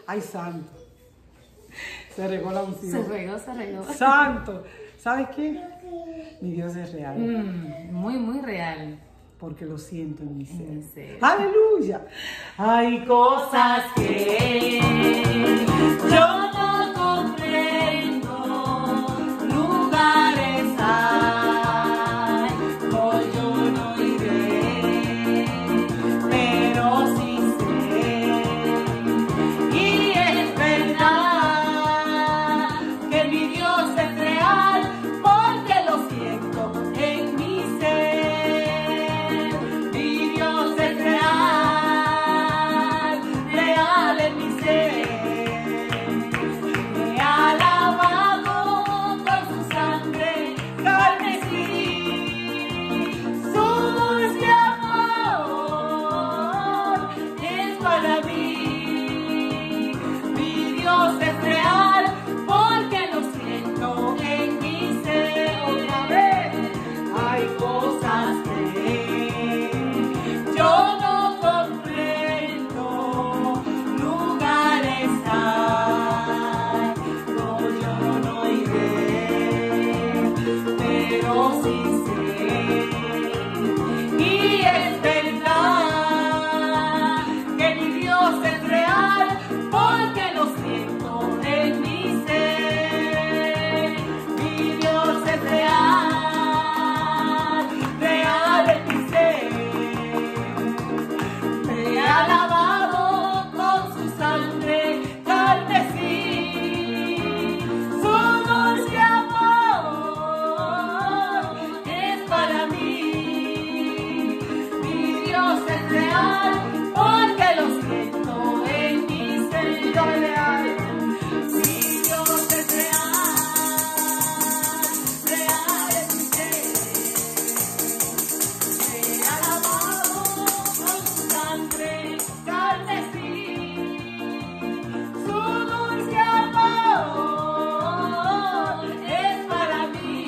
Ay, santo. Se regó la unción. Se regó. Santo. ¿Sabes qué? Mi Dios es real. Muy, muy real. Porque lo siento en mi ser. En mi ser. ¡Aleluya! Hay cosas que yo no comprendo, lugares hay, hoy yo no iré, pero sí sé, y es verdad que mi Dios es real, porque lo siento en mi ser. Mi Dios es real, real en mi ser. Me ha lavado con su sangre carmesí, su dulce amor es para mí. Mi Dios es real, porque lo siento en mi ser. Otra vez, hay cosas que yo no comprendo, lugares hay, no, yo no iré, pero sí sé, y es verdad que mi Dios es real, porque lo siento en mi ser. Mi Dios es real, real en mi ser. Me ha lavado con su sangre carmesí, su dulce amor es para mí. Mi Dios es real, porque lo siento en mi ser. Mi Dios es real, real en mi ser. Me ha lavado con su sangre carmesí, su dulce amor es para mí.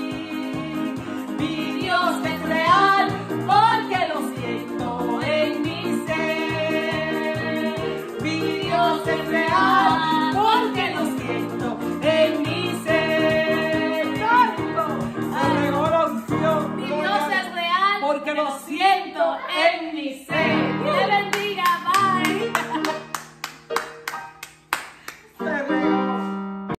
Mi Dios es real, porque lo siento en mi ser. Mi Dios es real, porque lo siento en mi ser. ¡Santo! Se regó la unción. Mi Dios es real, Porque lo siento en mi ser.